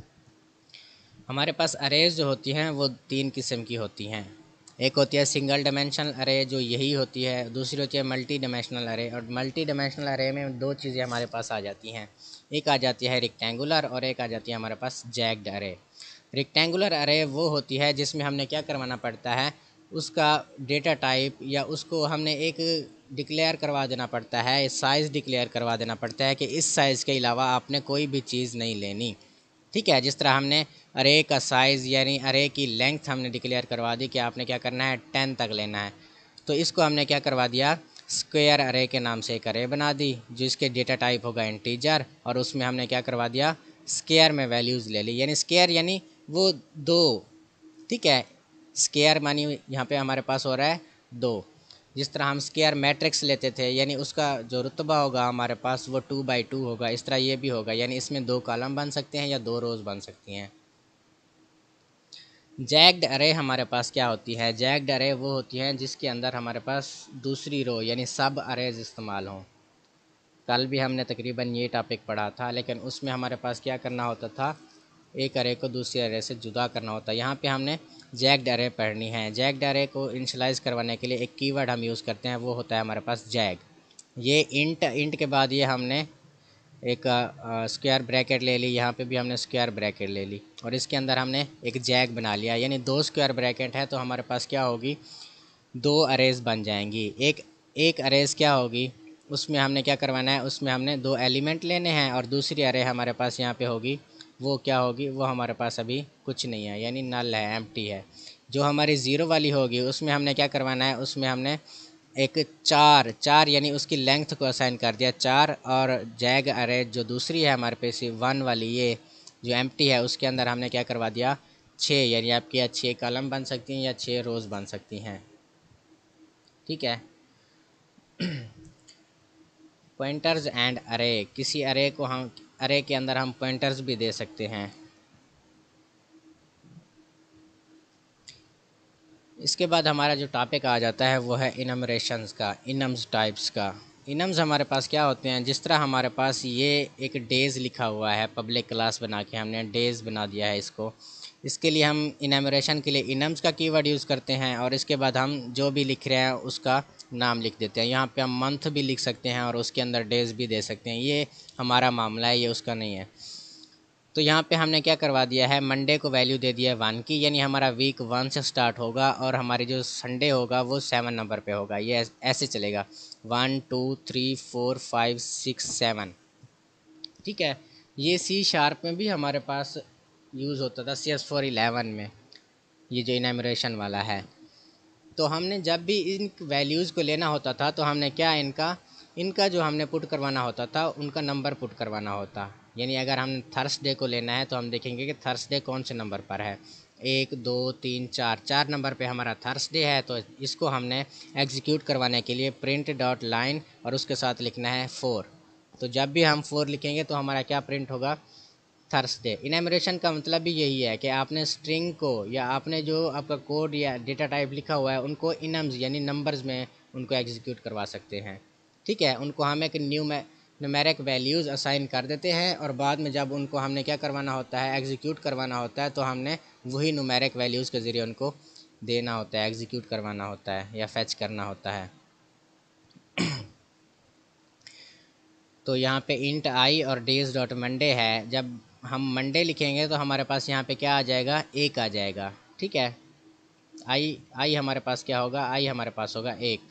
Speaker 1: हमारे पास अरेज जो होती हैं वो तीन किस्म की होती हैं। एक होती है सिंगल डायमेंशनल अरे जो यही होती है, दूसरी होती है मल्टी डायमेंशनल अरे, और मल्टी डायमेंशनल अरे में दो चीज़ें हमारे पास आ जाती हैं, एक आ जाती है रेक्टेंगुलर और एक आ जाती है हमारे पास जैग्ड अरे। रेक्टेंगुलर अरे वो होती है जिसमें हमने क्या करवाना पड़ता है, उसका डेटा टाइप या उसको हमने एक डिक्लेयर करवा देना पड़ता है, साइज़ डिक्लेयर करवा देना पड़ता है कि इस साइज़ के अलावा आपने कोई भी चीज़ नहीं लेनी। ठीक है, जिस तरह हमने अरे का साइज़ यानी अरे की लेंथ हमने डिक्लेयर करवा दी कि आपने क्या करना है, टेन तक लेना है, तो इसको हमने क्या करवा दिया, स्क्वायर अरे के नाम से एक अरे बना दी जिसके डेटा टाइप होगा इंटीजर, और उसमें हमने क्या करवा दिया, स्क्वायर में वैल्यूज़ ले ली। यानी स्क्वायर यानी वो दो, ठीक है, स्क्वायर मानी यहाँ पे हमारे पास हो रहा है दो। जिस तरह हम स्क्वायर मैट्रिक्स लेते थे यानी उसका जो रुतबा होगा हमारे पास वो टू बाई टू होगा, इस तरह ये भी होगा, यानी इसमें दो कॉलम बन सकते हैं या दो रोज़ बन सकती हैं। जैग्ड अरे हमारे पास क्या होती है, जैग्ड अरे वो होती हैं जिसके अंदर हमारे पास दूसरी रो यानी सब अरेज इस्तेमाल हों। कल भी हमने तकरीबन ये टॉपिक पढ़ा था, लेकिन उसमें हमारे पास क्या करना होता था, एक अरे को दूसरे अरे से जुदा करना होता है। यहाँ पे हमने जैग्ड अरे पढ़नी है। जैग्ड अरे को इनिशियलाइज़ करवाने के लिए एक कीवर्ड हम यूज़ करते हैं, वो होता है हमारे पास जैग। ये इंट, इंट के बाद ये हमने एक स्क्वायर ब्रैकेट ले ली, यहाँ पे भी हमने स्क्वायर ब्रैकेट ले ली और इसके अंदर हमने एक जैग बना लिया, यानी दो स्क्वायर ब्रैकेट है तो हमारे पास क्या होगी, दो अरेज बन जाएंगी। एक एक अरेज क्या होगी, उसमें हमने क्या करवाना है, उसमें हमने दो एलिमेंट लेने हैं, और दूसरी अरे हमारे पास यहाँ पे होगी, वो क्या होगी, वो हमारे पास अभी कुछ नहीं है यानी नल है, एम्प्टी है। जो हमारी ज़ीरो वाली होगी उसमें हमने क्या करवाना है, उसमें हमने एक चार चार यानी उसकी लेंथ को असाइन कर दिया चार, और जैग अरे जो दूसरी है हमारे पास वन वाली ये जो एम्प्टी है उसके अंदर हमने क्या करवा दिया, छः, यानी आपकी या छः कॉलम बन सकती हैं या छः रोज़ बन सकती हैं। ठीक है। पॉइंटर्स एंड अरे, किसी अरे को हम अरे के अंदर हम पॉइंटर्स भी दे सकते हैं। इसके बाद हमारा जो टॉपिक आ जाता है वो है इनमरेशंस का, इनम्स टाइप्स का। इनम्स हमारे पास क्या होते हैं, जिस तरह हमारे पास ये एक डेज़ लिखा हुआ है, पब्लिक क्लास बना के हमने डेज़ बना दिया है इसको, इसके लिए हम इनमरेशन के लिए इनम्स का कीवर्ड यूज़ करते हैं और इसके बाद हम जो भी लिख रहे हैं उसका नाम लिख देते हैं। यहाँ पे हम मंथ भी लिख सकते हैं और उसके अंदर डेज़ भी दे सकते हैं, ये हमारा मामला है, ये उसका नहीं है। तो यहाँ पे हमने क्या करवा दिया है, मंडे को वैल्यू दे दिया है वन की, यानी हमारा वीक वन से स्टार्ट होगा और हमारी जो संडे होगा वो सेवन नंबर पे होगा, ये ऐसे चलेगा, one two three four five six seven. ठीक है, ये सी शार्प में भी हमारे पास यूज़ होता था, सी एस फोर इलेवन में, ये जो इनमरेशन वाला है। तो हमने जब भी इन वैल्यूज़ को लेना होता था तो हमने क्या, इनका इनका जो हमने पुट करवाना होता था उनका नंबर पुट करवाना होता। यानी अगर हम थर्सडे को लेना है तो हम देखेंगे कि थर्सडे कौन से नंबर पर है, एक दो तीन चार, चार नंबर पे हमारा थर्सडे है, तो इसको हमने एग्जीक्यूट करवाने के लिए प्रिंट डॉट लाइन और उसके साथ लिखना है फोर। तो जब भी हम फोर लिखेंगे तो हमारा क्या प्रिंट होगा, थर्सडे। इनैमरेशन का मतलब भी यही है कि आपने स्ट्रिंग को या आपने जो आपका कोड या डेटा टाइप लिखा हुआ है उनको इनम्स यानी नंबर्स में उनको एग्जीक्यूट करवा सकते हैं। ठीक है, उनको हम एक न्यू न्यूमेरिक वैल्यूज़ असाइन कर देते हैं और बाद में जब उनको हमने क्या करवाना होता है, एग्जीक्यूट करवाना होता है, तो हमने वही न्यूमेरिक वैल्यूज़ के ज़रिए उनको देना होता है, एग्जीक्यूट करवाना होता है या फैच करना होता है। तो यहाँ पे इंट आई और डेज डॉट मंडे है। जब हम मंडे लिखेंगे तो हमारे पास यहाँ पे क्या आ जाएगा, एक आ जाएगा। ठीक है, आई आई हमारे पास क्या होगा, आई हमारे पास होगा एक।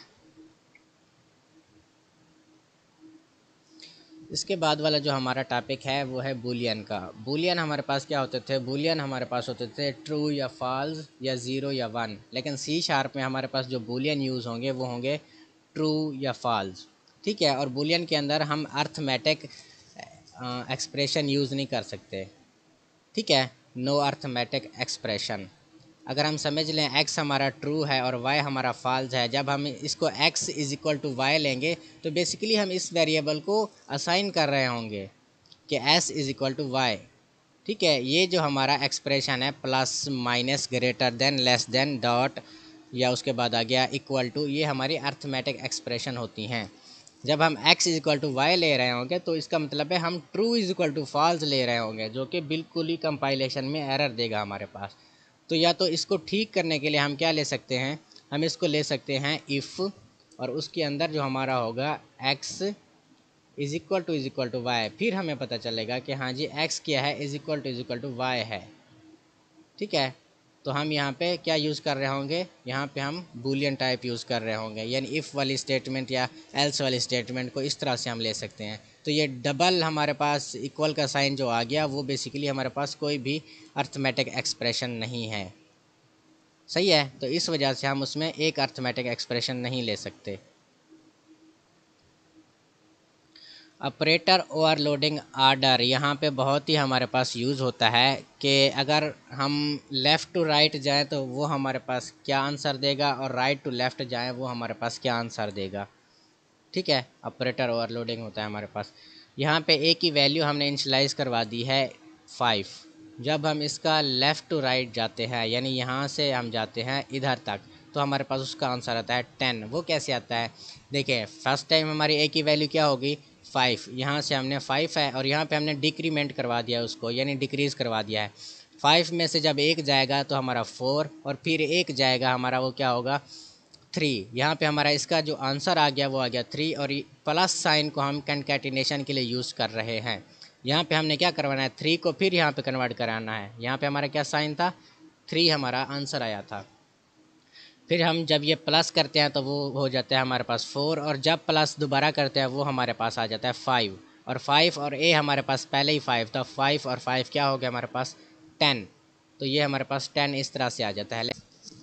Speaker 1: इसके बाद वाला जो हमारा टॉपिक है वो है बूलियन का। बूलियन हमारे पास क्या होते थे, बूलियन हमारे पास होते थे ट्रू या फॉल्स या ज़ीरो या वन। लेकिन सी शार्प में हमारे पास जो बूलियन यूज़ होंगे वो होंगे ट्रू या फॉल्स। ठीक है, और बूलियन के अंदर हम अर्थमेटिक एक्सप्रेशन यूज़ नहीं कर सकते। ठीक है, नो अर्थमेटिक एक्सप्रेशन। अगर हम समझ लें x हमारा ट्रू है और y हमारा फॉल्स है, जब हम इसको x is equal to Y लेंगे तो बेसिकली हम इस वेरिएबल को असाइन कर रहे होंगे कि s is equal to Y. ठीक है, ये जो हमारा एक्सप्रेशन है plus minus greater than less than dot या उसके बाद आ गया इक्वल टू, ये हमारी अर्थमेटिक एक्सप्रेशन होती हैं। जब हम x is equal to Y ले रहे होंगे तो इसका मतलब है हम true is equal to false ले रहे होंगे, जो कि बिल्कुल ही कंपाइलेशन में एरर देगा हमारे पास। तो या तो इसको ठीक करने के लिए हम क्या ले सकते हैं, हम इसको ले सकते हैं इफ़, और उसके अंदर जो हमारा होगा x is equal to is equal to Y. फिर हमें पता चलेगा कि हाँ जी x क्या है, is equal to is equal to Y है। ठीक है, तो हम यहाँ पे क्या यूज़ कर रहे होंगे, यहाँ पे हम बूलियन टाइप यूज़ कर रहे होंगे, यानी इफ़ वाली स्टेटमेंट या एल्स वाली स्टेटमेंट को इस तरह से हम ले सकते हैं। तो ये डबल हमारे पास इक्वल का साइन जो आ गया वो बेसिकली हमारे पास कोई भी अर्थमेटिक एक्सप्रेशन नहीं है। सही है, तो इस वजह से हम उसमें एक अर्थमेटिक एक्सप्रेशन नहीं ले सकते। ऑपरेटर ओवरलोडिंग आर्डर यहाँ पे बहुत ही हमारे पास यूज़ होता है कि अगर हम लेफ़्ट टू राइट जाएँ तो वो हमारे पास क्या आंसर देगा और राइट टू लेफ़्ट जाएँ वो हमारे पास क्या आंसर देगा। ठीक है, ऑपरेटर ओवरलोडिंग होता है हमारे पास। यहाँ पे ए की वैल्यू हमने इनिशियलाइज करवा दी है फाइव। जब हम इसका लेफ़्ट टू राइट जाते हैं यानी यहाँ से हम जाते हैं इधर तक तो हमारे पास उसका आंसर आता है टेन। वो कैसे आता है, देखिए फर्स्ट टाइम हमारी ए की वैल्यू क्या होगी, फाइव। यहाँ से हमने फाइव है और यहाँ पे हमने डिक्रीमेंट करवा दिया उसको, यानी डिक्रीज़ करवा दिया है। फाइव में से जब एक जाएगा तो हमारा फोर और फिर एक जाएगा हमारा वो क्या होगा, थ्री। यहाँ पे हमारा इसका जो आंसर आ गया वो आ गया थ्री, और प्लस साइन को हम कंकैटिनेशन के लिए यूज़ कर रहे हैं। यहाँ पे हमने क्या करवाना है, थ्री को फिर यहाँ पे कन्वर्ट कराना है। यहाँ पे हमारा क्या साइन था, थ्री हमारा आंसर आया था। फिर हम जब ये प्लस करते हैं तो वो हो जाता है हमारे पास फोर, और जब प्लस दोबारा करते हैं वो हमारे पास आ जाता है फाइव। और फाइव और ए हमारे पास पहले ही फाइव था, फाइव और फाइव क्या हो गया हमारे पास, टेन। तो ये हमारे पास टेन इस तरह से आ जाता है।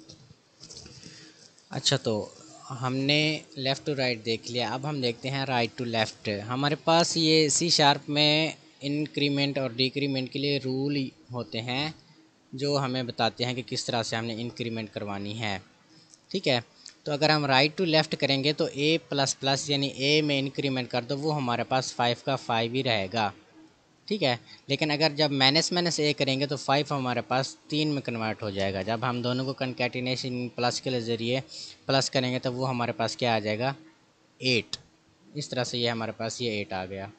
Speaker 1: अच्छा, तो हमने लेफ़्ट टू राइट देख लिया, अब हम देखते हैं राइट टू लेफ़्ट। हमारे पास ये सी शार्प में इंक्रीमेंट और डिक्रीमेंट के लिए रूल होते हैं जो हमें बताते हैं कि किस तरह से हमने इंक्रीमेंट करवानी है। ठीक है, तो अगर हम राइट टू लेफ़्ट करेंगे तो ए प्लस प्लस यानी ए में इंक्रीमेंट कर दो, वो हमारे पास फाइव का फाइव ही रहेगा। ठीक है, लेकिन अगर जब माइनस माइनस ए करेंगे तो फाइव हमारे पास तीन में कन्वर्ट हो जाएगा। जब हम दोनों को कंकैटिनेशन प्लस के ज़रिए प्लस करेंगे तो वो हमारे पास क्या आ जाएगा, एट। इस तरह से ये हमारे पास ये एट आ गया।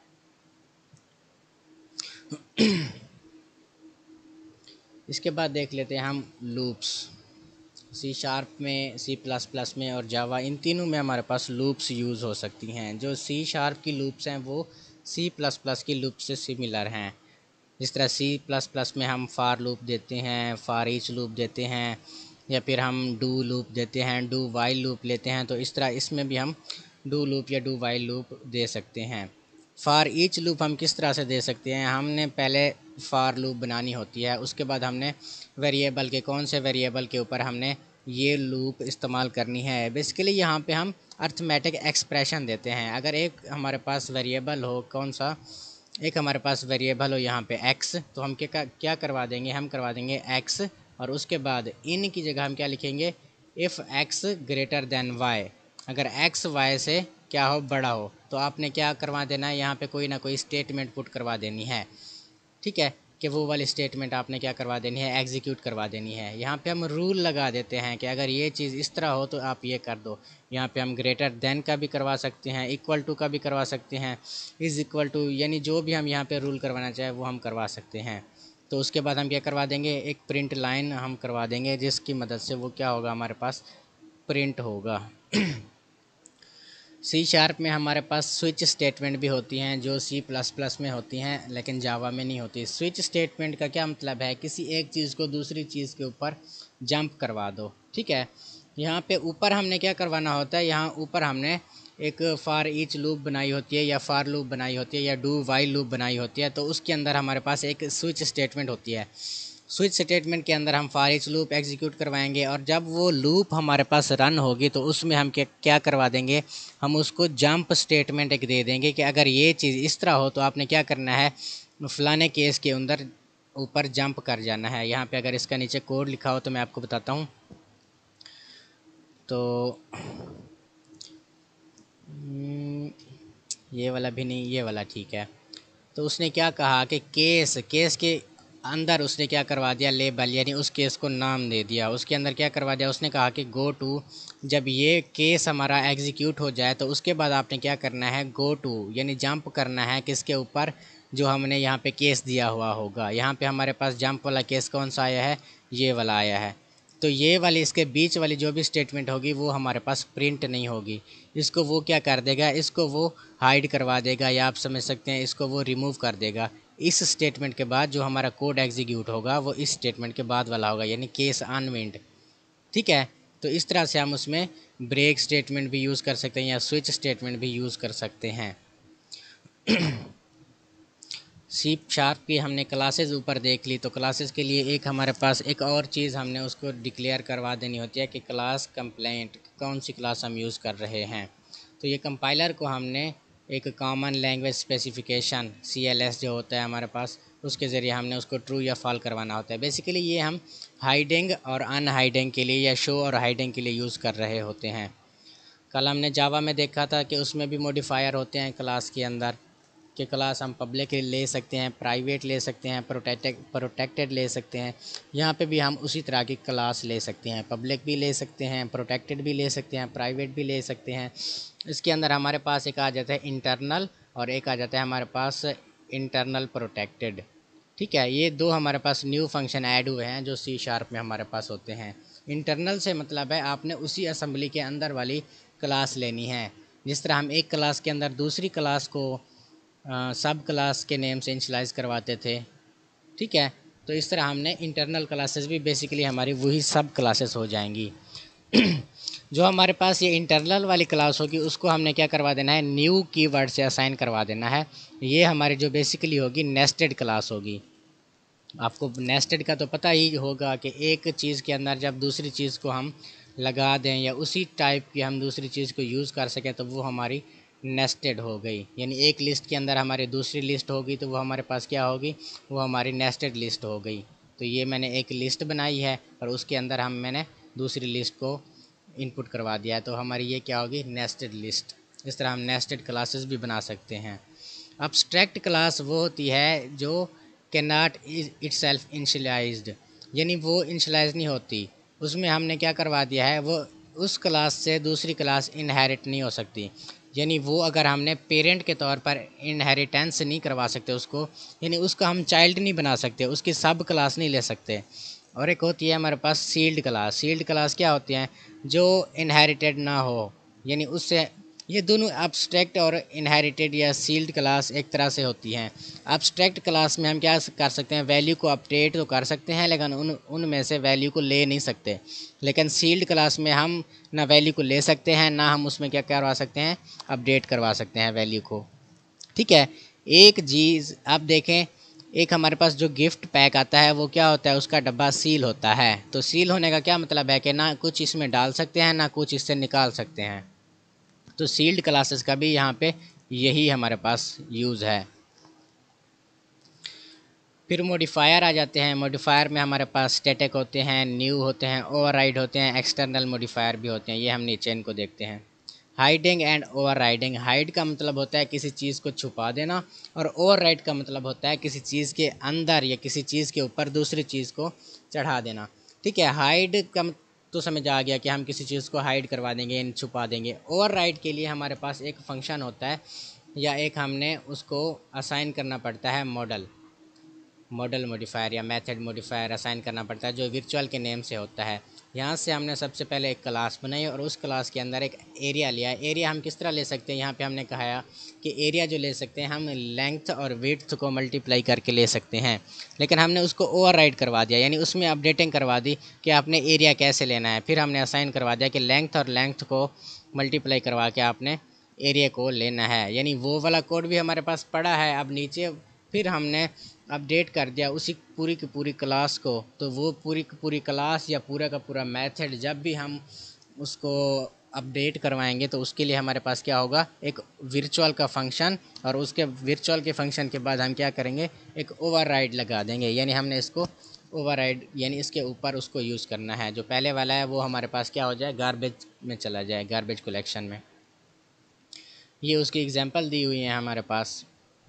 Speaker 1: इसके बाद देख लेते हैं हम लूप्स। सी शार्प में, सी प्लस प्लस में और जावा, इन तीनों में हमारे पास लूप्स यूज़ हो सकती हैं। जो सी शार्प की लूप्स हैं वो सी प्लस प्लस की लूप से सिमिलर हैं। जिस तरह सी प्लस प्लस में हम फार लूप देते हैं, फार ईच लूप देते हैं, या फिर हम डू लूप देते हैं, डू वाइल लूप लेते हैं, तो इस तरह इसमें भी हम डू लूप या डू वाइल लूप दे सकते हैं। फार ईच लूप हम किस तरह से दे सकते हैं, हमने पहले फार लूप बनानी होती है, उसके बाद हमने वेरिएबल के कौन से वेरिएबल के ऊपर हमने ये लूप इस्तेमाल करनी है। बेसिकली यहाँ पे हम अर्थमेटिक एक्सप्रेशन देते हैं। अगर एक हमारे पास वेरिएबल हो, कौन सा, एक हमारे पास वेरिएबल हो यहाँ पे x, तो हम क्या क्या करवा देंगे, हम करवा देंगे x, और उसके बाद इन की जगह हम क्या लिखेंगे, if x greater than y। अगर x y से क्या हो, बड़ा हो, तो आपने क्या करवा देना है, यहाँ पे कोई ना कोई स्टेटमेंट पुट करवा देनी है। ठीक है, कि वो वाली स्टेटमेंट आपने क्या करवा देनी है, एग्जीक्यूट करवा देनी है। यहाँ पे हम रूल लगा देते हैं कि अगर ये चीज़ इस तरह हो तो आप ये कर दो। यहाँ पे हम ग्रेटर देन का भी करवा सकते हैं, इक्वल टू का भी करवा सकते हैं, इज़ इक्वल टू, यानी जो भी हम यहाँ पे रूल करवाना चाहें वो हम करवा सकते हैं। तो उसके बाद हम क्या करवा देंगे, एक प्रिंट लाइन हम करवा देंगे जिसकी मदद से वो क्या होगा, हमारे पास प्रिंट होगा। सी शार्प में हमारे पास स्विच स्टेटमेंट भी होती हैं जो सी प्लस प्लस में होती हैं लेकिन जावा में नहीं होती। स्विच स्टेटमेंट का क्या मतलब है, किसी एक चीज़ को दूसरी चीज़ के ऊपर जंप करवा दो। ठीक है, यहाँ पे ऊपर हमने क्या करवाना होता है, यहाँ ऊपर हमने एक फार ईच लूप बनाई होती है या फार लूप बनाई होती है या डू वाइल लूप बनाई होती है। तो उसके अंदर हमारे पास एक स्विच स्टेटमेंट होती है। स्विच स्टेटमेंट के अंदर हम फॉर ईच लूप एग्जीक्यूट करवाएंगे और जब वो लूप हमारे पास रन होगी तो उसमें हम क्या क्या करवा देंगे, हम उसको जंप स्टेटमेंट एक दे देंगे कि अगर ये चीज़ इस तरह हो तो आपने क्या करना है, फलाने केस के अंदर ऊपर जंप कर जाना है। यहाँ पे अगर इसका नीचे कोड लिखा हो तो मैं आपको बताता हूँ। तो ये वाला भी नहीं, ये वाला ठीक है। तो उसने क्या कहा कि केस केस के अंदर उसने क्या करवा दिया, लेबल, यानी उस केस को नाम दे दिया। उसके अंदर क्या करवा दिया, उसने कहा कि गो टू, जब ये केस हमारा एग्जीक्यूट हो जाए तो उसके बाद आपने क्या करना है, गो टू यानी जंप करना है किसके ऊपर, जो हमने यहाँ पे केस दिया हुआ होगा। यहाँ पे हमारे पास जंप वाला केस कौन सा आया है, ये वाला आया है। तो ये वाली इसके बीच वाली जो भी स्टेटमेंट होगी वो हमारे पास प्रिंट नहीं होगी। इसको वो क्या कर देगा, इसको वो हाइड करवा देगा, या आप समझ सकते हैं इसको वो रिमूव कर देगा। इस स्टेटमेंट के बाद जो हमारा कोड एग्जीक्यूट होगा वो इस स्टेटमेंट के बाद वाला होगा, यानी केस अनवेंट। ठीक है, तो इस तरह से हम उसमें ब्रेक स्टेटमेंट भी यूज़ कर सकते हैं या स्विच स्टेटमेंट भी यूज़ कर सकते हैं। सी शार्प की हमने क्लासेस ऊपर देख ली, तो क्लासेस के लिए एक हमारे पास एक और चीज़ हमने उसको डिक्लेयर करवा देनी होती है कि क्लास कंप्लेंट, कौन सी क्लास हम यूज़ कर रहे हैं। तो ये कंपाइलर को हमने एक common language specification C L S जो होता है हमारे पास, उसके ज़रिए हमने उसको ट्रू या फॉल करवाना होता है। बेसिकली ये हम हाइडिंग और अनहाइडिंग के लिए या शो और हाइडिंग के लिए यूज़ कर रहे होते हैं। कल हमने जावा में देखा था कि उसमें भी मॉडिफायर होते हैं क्लास के अंदर, कि क्लास हम पब्लिक ले सकते हैं, प्राइवेट ले सकते हैं, प्रोटेक्टेड प्रोटेक्टेड ले सकते हैं। यहाँ पे भी हम उसी तरह की क्लास ले सकते हैं, पब्लिक भी ले सकते हैं, प्रोटेक्टेड भी ले सकते हैं, प्राइवेट भी ले सकते हैं। इसके अंदर हमारे पास एक आ जाता है इंटरनल और एक आ जाता है हमारे पास इंटरनल प्रोटेक्टेड। ठीक है, ये दो हमारे पास न्यू फंक्शन ऐड हुए हैं जो सी शार्प में हमारे पास होते हैं। इंटरनल से मतलब है आपने उसी असेंबली के अंदर वाली क्लास लेनी है। जिस तरह हम एक क्लास के अंदर दूसरी क्लास को सब क्लास के नेम से इनिशियलाइज करवाते थे। ठीक है, तो इस तरह हमने इंटरनल क्लासेस भी बेसिकली हमारी वही सब क्लासेस हो जाएंगी। जो हमारे पास ये इंटरनल वाली क्लास होगी उसको हमने क्या करवा देना है, न्यू कीवर्ड से असाइन करवा देना है। ये हमारी जो बेसिकली होगी नेस्टेड क्लास होगी। आपको नेस्टेड का तो पता ही होगा कि एक चीज़ के अंदर जब दूसरी चीज़ को हम लगा दें या उसी टाइप की हम दूसरी चीज़ को यूज़ कर सकें तो वो हमारी नेस्टेड हो गई। यानी एक लिस्ट के अंदर हमारी दूसरी लिस्ट होगी तो वो हमारे पास क्या होगी, वो हमारी नेस्टेड लिस्ट हो गई। तो ये मैंने एक लिस्ट बनाई है और उसके अंदर हम मैंने दूसरी लिस्ट को इनपुट करवा दिया है, तो हमारी ये क्या होगी, नेस्टेड लिस्ट। इस तरह हम नेस्टेड क्लासेस भी बना सकते हैं। अब्स्ट्रैक्ट क्लास वो होती है जो कैन नॉट इटसेल्फ इनिशियलाइज्ड, यानी वो इनिशियलाइज नहीं होती। उसमें हमने क्या करवा दिया है, वो उस क्लास से दूसरी क्लास इनहेरिट नहीं हो सकती। यानी वो अगर हमने पेरेंट के तौर पर इनहेरिटेंस नहीं करवा सकते उसको, यानी उसका हम चाइल्ड नहीं बना सकते, उसकी सब क्लास नहीं ले सकते। और एक होती है हमारे पास सील्ड क्लास। सील्ड क्लास क्या होती हैं, जो इनहेरिटेड ना हो, यानी उससे, ये दोनों अब्स्ट्रैक्ट और इनहेरिटेड या सील्ड क्लास एक तरह से होती हैं। अब्स्ट्रैक्ट क्लास में हम क्या कर सकते हैं, वैल्यू को अपडेट तो कर सकते हैं लेकिन उन उनमें से वैल्यू को ले नहीं सकते। लेकिन सील्ड क्लास में हम ना वैल्यू को ले सकते हैं ना हम उसमें क्या करवा सकते हैं, अपडेट करवा सकते हैं वैल्यू को। ठीक है, एक चीज़ आप देखें, एक हमारे पास जो गिफ्ट पैक आता है वो क्या होता है, उसका डब्बा सील होता है। तो सील होने का क्या मतलब है कि ना कुछ इसमें डाल सकते हैं ना कुछ इससे निकाल सकते हैं। तो सील्ड क्लासेस का भी यहाँ पे यही हमारे पास यूज़ है। फिर मॉडिफायर आ जाते हैं। मॉडिफायर में हमारे पास स्टैटिक होते हैं, न्यू होते हैं, ओवरराइड होते हैं, एक्सटर्नल मॉडिफायर भी होते हैं। ये हम नीचे इनको देखते हैं। Hiding and overriding. हाइड का मतलब होता है किसी चीज़ को छुपा देना, और ओवरराइड का मतलब होता है किसी चीज़ के अंदर या किसी चीज़ के ऊपर दूसरी चीज़ को चढ़ा देना। ठीक है, हाइड का तो समझ आ गया कि हम किसी चीज़ को हाइड करवा देंगे, छुपा देंगे। ओवरराइड के लिए हमारे पास एक फंक्शन होता है या एक हमने उसको असाइन करना पड़ता है मॉडल मॉडल मॉडिफायर या मेथड मॉडिफायर असाइन करना पड़ता है, जो वर्चुअल के नेम से होता है। यहाँ से हमने सबसे पहले एक क्लास बनाई और उस क्लास के अंदर एक एरिया लिया। एरिया हम किस तरह ले सकते हैं, यहाँ पे हमने कहा कि एरिया जो ले सकते हैं हम लेंथ और विड्थ को मल्टीप्लाई करके ले सकते हैं, लेकिन हमने उसको ओवरराइड करवा दिया, यानी उसमें अपडेटिंग करवा दी कि आपने एरिया कैसे लेना है। फिर हमने असाइन करवा दिया कि लेंथ और लेंथ को मल्टीप्लाई करवा के आपने एरिया को लेना है, यानी वो वाला कोड भी हमारे पास पड़ा है अब नीचे। फिर हमने अपडेट कर दिया उसी पूरी की पूरी क्लास को, तो वो पूरी की पूरी क्लास या पूरा का पूरा मेथड जब भी हम उसको अपडेट करवाएंगे तो उसके लिए हमारे पास क्या होगा, एक वर्चुअल का फंक्शन, और उसके वर्चुअल के फंक्शन के बाद हम क्या करेंगे, एक ओवरराइड लगा देंगे, यानी हमने इसको ओवरराइड यानी इसके ऊपर उसको यूज़ करना है। जो पहले वाला है वो हमारे पास क्या हो जाए, गार्बेज में चला जाए, गार्बेज कलेक्शन में। ये उसकी एग्जांपल दी हुई है हमारे पास।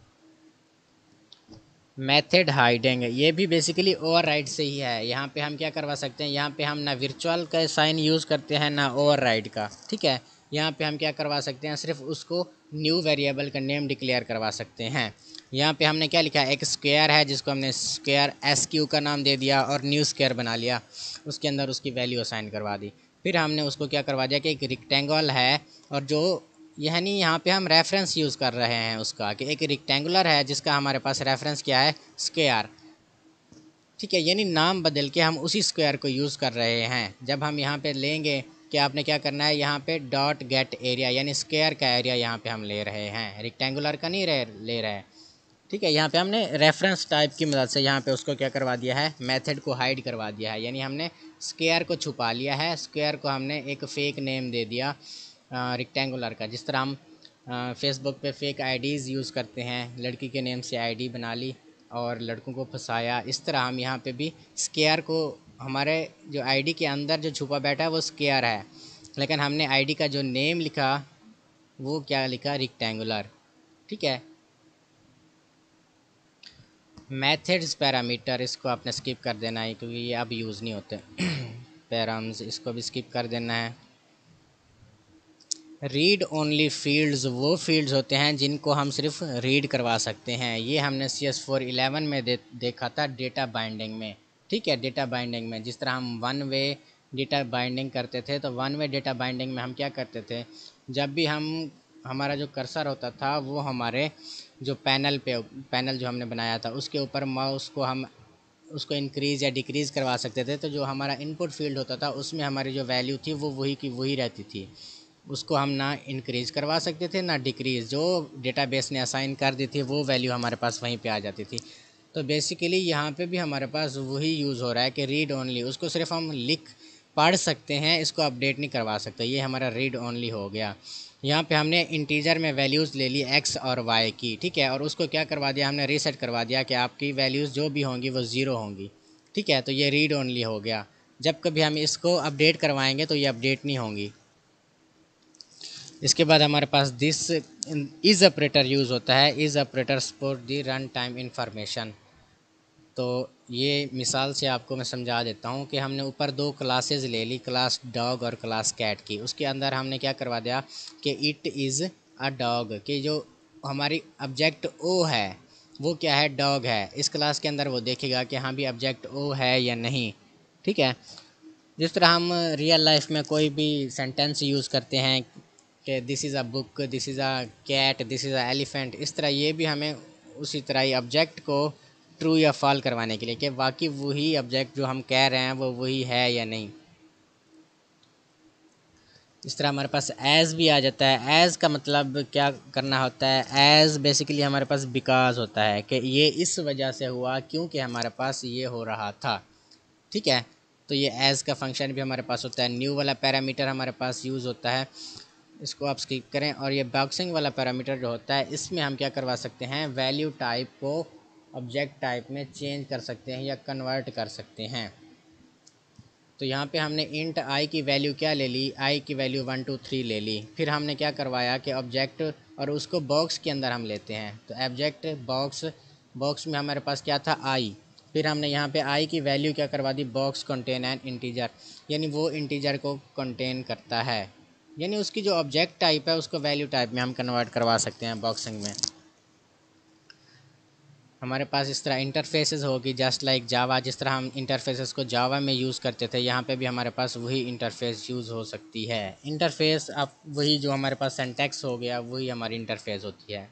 Speaker 1: मेथड हाइडिंग, ये भी बेसिकली ओवरराइड से ही है। यहाँ पे हम क्या करवा सकते हैं, यहाँ पे हम ना वर्चुअल का साइन यूज़ करते हैं ना ओवरराइड का। ठीक है, यहाँ पे हम क्या करवा सकते हैं, सिर्फ उसको न्यू वेरिएबल का नेम डिक्लेयर करवा सकते हैं। यहाँ पे हमने क्या लिखा है, एक स्क्वायर है जिसको हमने स्क्वायर एस क्यू का नाम दे दिया और न्यू स्क्वायर बना लिया, उसके अंदर उसकी वैल्यू असाइन करवा दी। फिर हमने उसको क्या करवा दिया कि एक रिक्टेंगल है, और जो यानी यहाँ पे हम रेफरेंस यूज़ कर रहे हैं उसका, कि एक रेक्टेंगुलर है जिसका हमारे पास रेफरेंस क्या है, स्क्वायर। ठीक है, यानी नाम बदल के हम उसी स्क्वायर को यूज़ कर रहे हैं। जब हम यहाँ पे लेंगे कि आपने क्या करना है, यहाँ पे डॉट गेट एरिया, यानी स्क्वायर का एरिया यहाँ पे हम ले रहे हैं, रेक्टेंगुलर का नहीं रहे ले रहे हैं। ठीक है, यहाँ पे हमने रेफरेंस टाइप की मदद से यहाँ पे उसको क्या करवा दिया है, मेथड को हाइड करवा दिया है, यानी हमने स्क्वायर को छुपा लिया है। स्क्वायर को हमने एक फ़ेक नेम दे दिया रेक्टेंगुलर का, जिस तरह हम फेसबुक पे फेक आईडीज़ यूज़ करते हैं, लड़की के नेम से आईडी बना ली और लड़कों को फंसाया। इस तरह हम यहाँ पे भी स्क्वायर को, हमारे जो आईडी के अंदर जो छुपा बैठा है वो स्क्वायर है, लेकिन हमने आईडी का जो नेम लिखा वो क्या लिखा, रेक्टेंगुलर। ठीक है, मेथड्स पैरामीटर, इसको आपने स्किप कर देना है क्योंकि ये अब यूज़ नहीं होते। पैराम्स, इसको भी स्किप कर देना है। रीड ओनली फील्ड्स, वो फील्ड्स होते हैं जिनको हम सिर्फ रीड करवा सकते हैं। ये हमने सी एस फोर इलेवन में दे, देखा था डेटा बाइंडिंग में। ठीक है, डेटा बाइंडिंग में जिस तरह हम वन वे डेटा बाइंडिंग करते थे, तो वन वे डेटा बाइंडिंग में हम क्या करते थे, जब भी हम हमारा जो कर्सर होता था वो हमारे जो पैनल पे पैनल जो हमने बनाया था उसके ऊपर माउस को हम उसको इंक्रीज़ या डिक्रीज़ करवा सकते थे, तो जो हमारा इनपुट फील्ड होता था उसमें हमारी जो वैल्यू थी वो वही की वही रहती थी। उसको हम ना इंक्रीज़ करवा सकते थे ना डिक्रीज़, जो डेटाबेस ने असाइन कर दी थी वो वैल्यू हमारे पास वहीं पे आ जाती थी। तो बेसिकली यहाँ पे भी हमारे पास वही यूज़ हो रहा है कि रीड ओनली, उसको सिर्फ हम लिख पढ़ सकते हैं, इसको अपडेट नहीं करवा सकते। ये हमारा रीड ओनली हो गया। यहाँ पे हमने इंटीजर में वैल्यूज़ ले ली एक्स और वाई की। ठीक है, और उसको क्या करवा दिया, हमने रीसेट करवा दिया कि आपकी वैल्यूज़ जो भी होंगी वो ज़ीरो होंगी। ठीक है, तो ये रीड ओनली हो गया। जब कभी हम इसको अपडेट करवाएंगे तो ये अपडेट नहीं होंगी। इसके बाद हमारे पास दिस इज़ ऑपरेटर यूज़ होता है। Is operator support the run time information. तो ये मिसाल से आपको मैं समझा देता हूँ कि हमने ऊपर दो क्लासेस ले ली, क्लास डॉग और क्लास कैट की। उसके अंदर हमने क्या करवा दिया कि इट इज़ अ डॉग, कि जो हमारी ऑब्जेक्ट ओ है वो क्या है, डॉग है। इस क्लास के अंदर वो देखेगा कि हाँ भी ऑब्जेक्ट ओ है या नहीं। ठीक है, जिस तरह हम रियल लाइफ में कोई भी सेंटेंस यूज़ करते हैं कि this is a book, this is a cat, this is a elephant, इस तरह ये भी हमें उसी तरह ही ऑब्जेक्ट को ट्रू या फॉल करवाने के लिए कि वाकई वही ऑब्जेक्ट जो हम कह रहे हैं वो वही है या नहीं। इस तरह हमारे पास एज़ भी आ जाता है। एज़ का मतलब क्या करना होता है, एज़ बेसिकली हमारे पास बिकॉज होता है कि ये इस वजह से हुआ क्योंकि हमारे पास ये हो रहा था। ठीक है, तो ये एज़ का फंक्शन भी हमारे पास होता है। न्यू वाला पैरामीटर हमारे पास यूज़ होता है, इसको आप स्किप करें। और ये बॉक्सिंग वाला पैरामीटर जो होता है इसमें हम क्या करवा सकते हैं, वैल्यू टाइप को ऑब्जेक्ट टाइप में चेंज कर सकते हैं या कन्वर्ट कर सकते हैं। तो यहाँ पे हमने इंट आई की वैल्यू क्या ले ली, आई की वैल्यू वन टू थ्री ले ली। फिर हमने क्या करवाया कि ऑब्जेक्ट और उसको बॉक्स के अंदर हम लेते हैं। तो ऑब्जेक्ट बॉक्स, बॉक्स में हमारे पास क्या था, आई। फिर हमने यहाँ पे आई की वैल्यू क्या करवा दी, बॉक्स कंटेन एन इंटीजर, यानी वो इंटीजर को कंटेन करता है, यानी उसकी जो ऑब्जेक्ट टाइप है उसको वैल्यू टाइप में हम कन्वर्ट करवा सकते हैं बॉक्सिंग में। हमारे पास इस तरह इंटरफेसेस होगी, जस्ट लाइक जावा, जिस तरह हम इंटरफेसेस को जावा में यूज़ करते थे, यहाँ पे भी हमारे पास वही इंटरफेस यूज़ हो सकती है। इंटरफेस अब वही जो हमारे पास सिंटैक्स हो गया वही हमारी इंटरफेस होती है।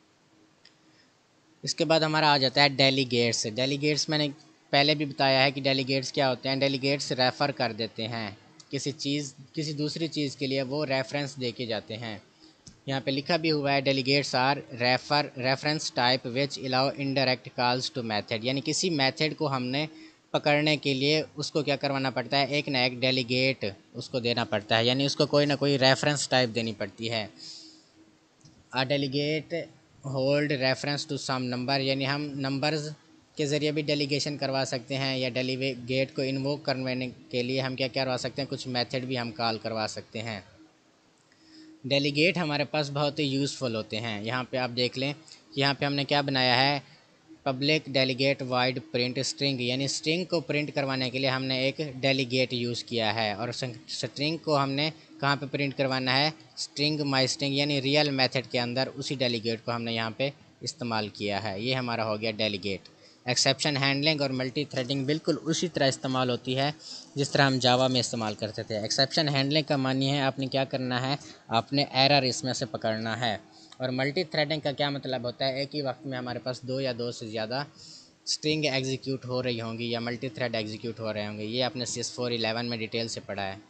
Speaker 1: इसके बाद हमारा आ जाता है डेलीगेट्स। डेलीगेट्स मैंने पहले भी बताया है कि डेलीगेट्स क्या होते हैं। डेलीगेट्स रेफ़र कर देते हैं किसी चीज़, किसी दूसरी चीज़ के लिए वो रेफरेंस दे के जाते हैं। यहाँ पे लिखा भी हुआ है delegates are refer reference type which allow indirect calls to method, यानी किसी मेथड को हमने पकड़ने के लिए उसको क्या करवाना पड़ता है, एक ना एक डेलीगेट उसको देना पड़ता है, यानी उसको कोई ना कोई रेफरेंस टाइप देनी पड़ती है। A delegate hold reference to some number, यानी हम नंबर्स के ज़रिए भी डेलीगेशन करवा सकते हैं, या डेलीगेट को इन्वोक करवाने के लिए हम क्या करवा सकते हैं, कुछ मेथड भी हम कॉल करवा सकते हैं। डेलीगेट हमारे पास बहुत ही यूज़फुल होते हैं। यहाँ पे आप देख लें कि यहाँ पे हमने क्या बनाया है, public delegate void print string, यानी स्ट्रिंग को प्रिंट करवाने के लिए हमने एक डेलीगेट यूज़ किया है। और स्ट्रिंग को हमने कहाँ पे प्रिंट करवाना है, स्ट्रिंग माई स्ट्रिंग, यानी रियल मेथड के अंदर उसी डेलीगेट को हमने यहाँ पे इस्तेमाल किया है। ये हमारा हो गया डेलीगेट। एक्सेप्शन हैंडलिंग और मल्टी थ्रेडिंग बिल्कुल उसी तरह इस्तेमाल होती है जिस तरह हम जावा में इस्तेमाल करते थे। एक्सेप्शन हैंडलिंग का मानिए है आपने क्या करना है, आपने एरर इसमें से पकड़ना है। और मल्टी थ्रेडिंग का क्या मतलब होता है, एक ही वक्त में हमारे पास दो या दो से ज़्यादा स्ट्रिंग एग्जीक्यूट हो रही होंगी या मल्टी थ्रेड एग्जीक्यूट हो रहे होंगे। ये आपने सिस फोर इलेवन में डिटेल से पढ़ा है।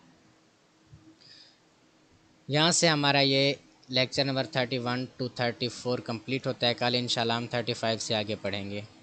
Speaker 1: यहाँ से हमारा ये lecture number thirty one to thirty four complete होता है। कल इंशाल्लाह हम थर्टी फाइव से आगे पढ़ेंगे।